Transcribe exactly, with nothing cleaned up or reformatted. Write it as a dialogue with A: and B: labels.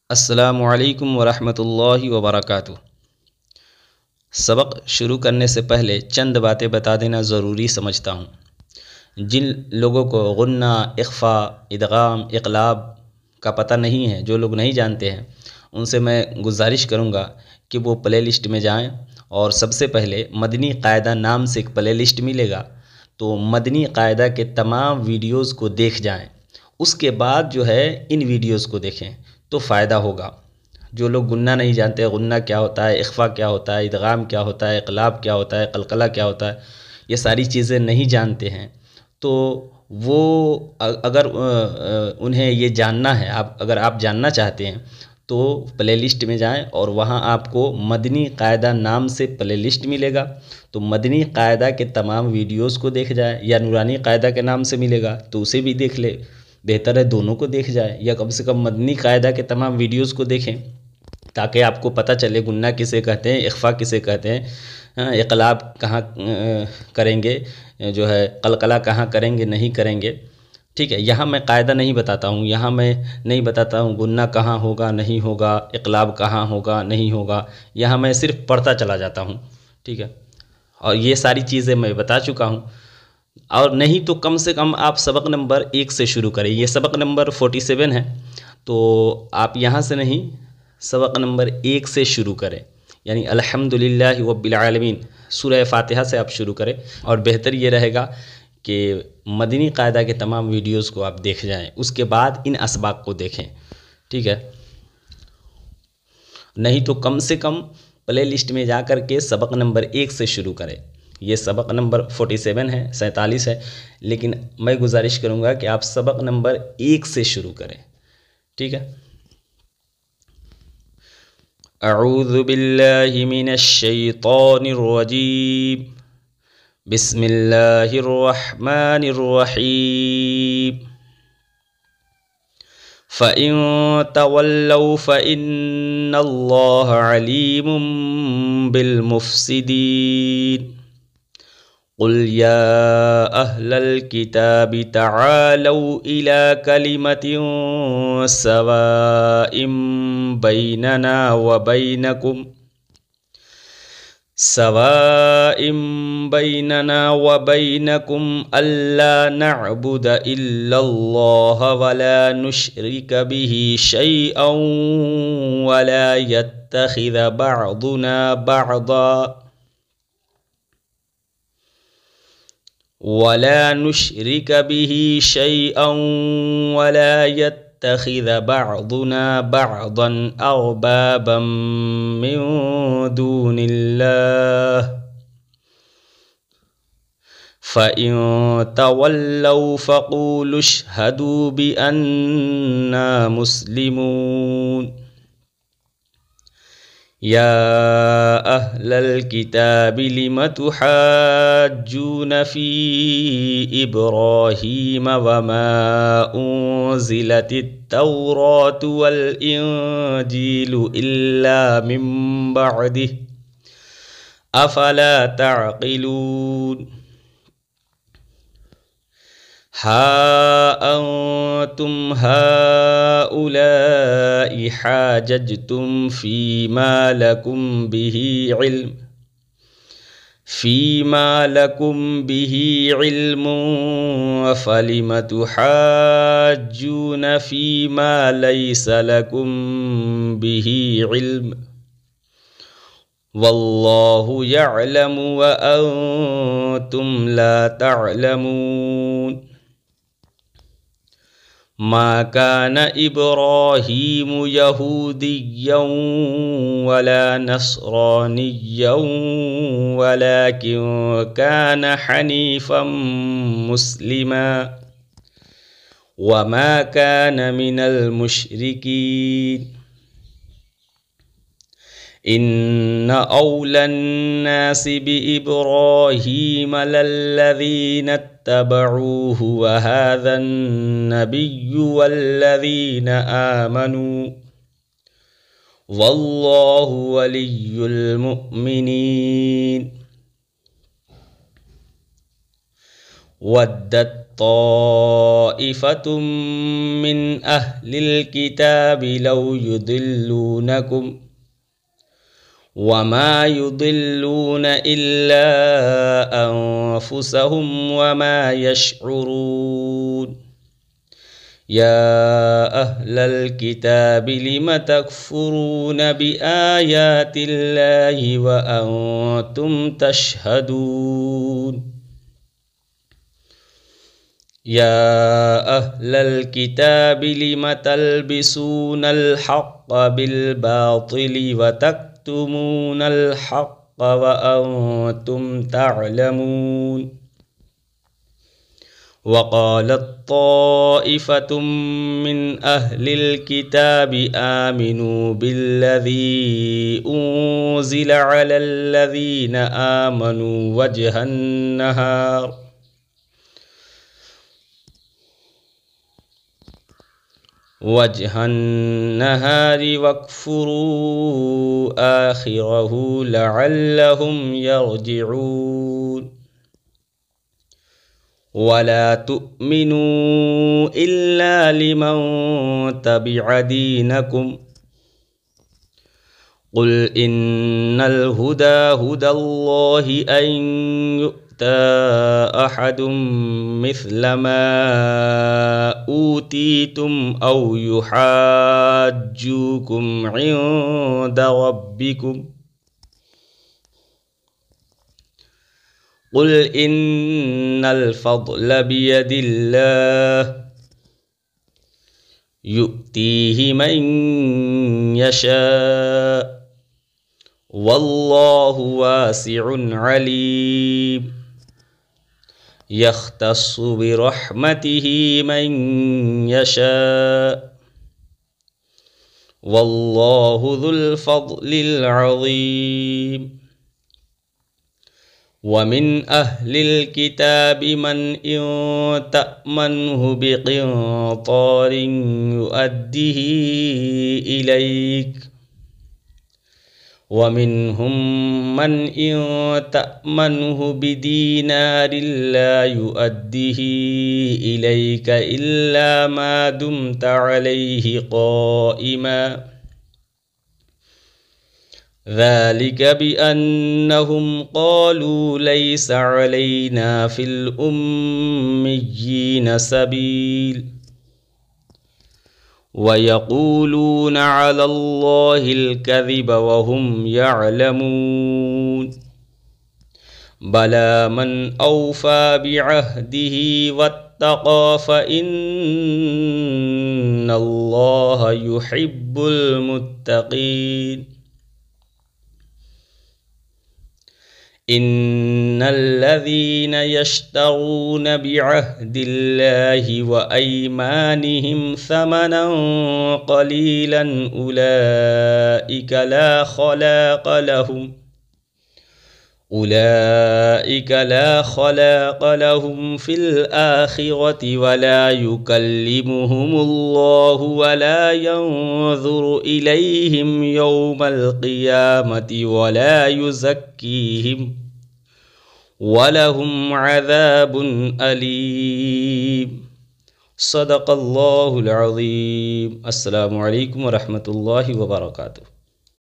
A: अस्सलामुअलैकुम वरहमतुल्लाहि वबरकातुहू। सबक शुरू करने से पहले चंद बातें बता देना ज़रूरी समझता हूँ। जिन लोगों को गुन्ना, इख्फ़ा, इदगाम, इक़लाब का पता नहीं है, जो लोग नहीं जानते हैं, उनसे मैं गुजारिश करूँगा कि वो प्ले लिस्ट में जाएँ और सबसे पहले मदनी क़ायदा नाम से एक प्ले लिस्ट मिलेगा, तो मदनी क़ायदा के तमाम वीडियोज़ को देख जाएँ। उसके बाद जो है इन वीडियोज़ को देखें तो फ़ायदा होगा। जो लोग गुन्ना नहीं जानते, गुन्ना क्या होता है, इख्फ़ा क्या होता है, इदगाम क्या होता है, इक़लाब क्या होता है, क़लक़ला क्या होता है, ये सारी चीज़ें नहीं जानते हैं, तो वो अगर उन्हें ये जानना है, आप अगर आप जानना चाहते हैं तो प्ले लिस्ट में जाएं और वहाँ आपको मदनी क़ायदा नाम से प्ले लिस्ट मिलेगा। तो मदनी क़ायदा के तमाम वीडियोज़ को देख जाएं, या नूरानी क़ायदा के नाम से मिलेगा तो उसे भी देख ले। बेहतर है दोनों को देख जाए, या कम से कम मदनी क़ायदा के तमाम वीडियोज़ को देखें ताकि आपको पता चले गुन्ना किसे कहते हैं, इख्फ़ा किसे कहते हैं, इक़लाब कहाँ करेंगे, जो है क़लक़ला कहाँ करेंगे, नहीं करेंगे। ठीक है, यहाँ मैं क़ायदा नहीं बताता हूँ, यहाँ मैं नहीं बताता हूँ गुन्ना कहाँ होगा, नहीं होगा, इक़लाब कहाँ होगा, नहीं होगा। यहाँ मैं सिर्फ पढ़ता चला जाता हूँ। ठीक है, और ये सारी चीज़ें मैं बता चुका हूँ। और नहीं तो कम से कम आप सबक नंबर एक से शुरू करें। ये सबक नंबर फोर्टी सेवन है, तो आप यहाँ से नहीं, सबक नंबर एक से शुरू करें, यानी अल्हम्दुलिल्लाहि रब्बिल आलमीन सूरह फातिहा से आप शुरू करें। और बेहतर ये रहेगा कि मदनी क़ायदा के तमाम वीडियोज़ को आप देख जाएं, उसके बाद इन असबाक को देखें। ठीक है, नहीं तो कम से कम प्ले लिस्ट में जा कर के सबक नंबर एक से शुरू करें। ये सबक नंबर फोर्टी सेवन है, सैंतालीस है, लेकिन मैं गुजारिश करूँगा कि आप सबक नंबर एक से शुरू करें। ठीक है, अऊज़ु बिल्लाहि मिनश शैतानिर रजीम, बिस्मिल्लाहिर रहमानिर रहीम। फ़इन तवल्लौ फ़इन्नल्लाह अलीमुम बिल मुफ़्सिदीन। क़ुल या अहलल किताबि तआलौ इला कलिमतिन सवाइम बैनना व बैनकुम सवाइम बैनना व बैनकुम अल्ला नअबुद इल्लल्लाह वला नुश्रिक बिही शैअन वला यत्तखिज़ बअदुना बअदा वला नुश्रिक बिही शैअन वला यत्तखिज़ बअदुना बअदन अरबाबन मिन दूनिल्लाह। फ़इन तवल्लौ फ़क़ूलु अश्हदू बिअन्ना मुस्लिमून। या अहलल किताबि लिम तुहाज्जून फ़ी इब्राहीम वमा उन्ज़िलतित तौरातु वल इंजीलु इल्ला मिन बअदिही अफ़ला तअक़िलून। हा अंतुम हाउलाई हाजजतुम फ़ीमा लकुम बिही इल्म फ़ीमा लकुम बिही इल्मुन फ़लिम तुहाज्जून फ़ीमा लैस लकुम बिही इल्म वल्लाहु यअलमु व अंतुम ला तअलमून। मा कान इब्राहीम यहूदिय्यन वला नसरानिय्यन वलाकिन कान हनीफन मुस्लिमा वमा कान मिनल मुश्रिकीन। इन्न औलन नासि बिइब्राहीम लल्लज़ीना इत्तबऊहु व हाज़न नबिय्यु वल्लज़ीना आमनू वल्लाहु वलियुल मुमिनीन। वद्दत ताइफतुम मिन अहलिल किताबि लौ युदिल्लूनकुम वमा युदिल्लून इल्ला अनफुसहुम वमा यशउरून या अहलल किताबि लिम तकफुरून बिआयातिल्लाहि व अंतुम तशहदून या अहलल किताबि लिम तल्बिसूनल हक़्क़ बिल बातिलि व तक्तुमूनल हक़्क़ व अंतुम तअलमून वक़ालत ताइफ़तुम मिन अहलिल किताबि आमिनू बिल्लज़ी उन्ज़िला अलल्लज़ीना आमनू वजहन नहार वजहन नहारि वक्फुरू आखिरहु लअल्लहुम यरजिऊन वला तुअमिनू इल्ला लिमन तबिअ दीनकुम कुल इन्नल हुदा हुदल्लाहि अन यु'ता अहदुम मिस्ल मा ऊतीतुम औ युहाज्जुकुम इन्द रब्बिकुम कुल इन्नल फ़ज़्ल बियदिल्लाह युअतीहि मन यशा वल्लाहु वासिउन अलीम यख्तस्सु बिरहमतिहि मन यशा वल्लाहु ज़ुल फ़ज़्लिल अज़ीम वमिन अहलिल किताबि मन इन तअमन्हु बिक़िंतारिन युअद्दिही इलैक वमिनहुम मन इन तअमन्हु बिदीनारिन ला युअद्दिही इलैक इल्ला मा दुमत अलैहि क़ाइमा ज़ालिक बिअन्नहुम क़ालू लैस अलैना फ़िल उम्मिय्यीन सबील वयक़ूलून अलल्लाहिल कज़िब वहुम यअलमून बला मन औफ़ा बिअहदिही वत्तक़ा फ़इन्नल्लाह युहिब्बुल मुत्तक़ीन इन्नल्लज़ीन यश्तरून बिअहदिल्लाहि व अयमानिहिम समनन क़लीलन उलाइक ला खलाक़ लहुम उलाइक ला खलाक़ लहुम फ़िल आखिरति वला युकल्लिमुहुमुल्लाहु वला यंज़ुरु इलैहिम यौमल क़ियामति वला युज़क्कीहिम वलहुम अज़ाबुन अलीम। सदक़ल्लाहुल अज़ीम। अस्सलामु अलैकुम व रहमतुल्लाहि व बरकातुहू।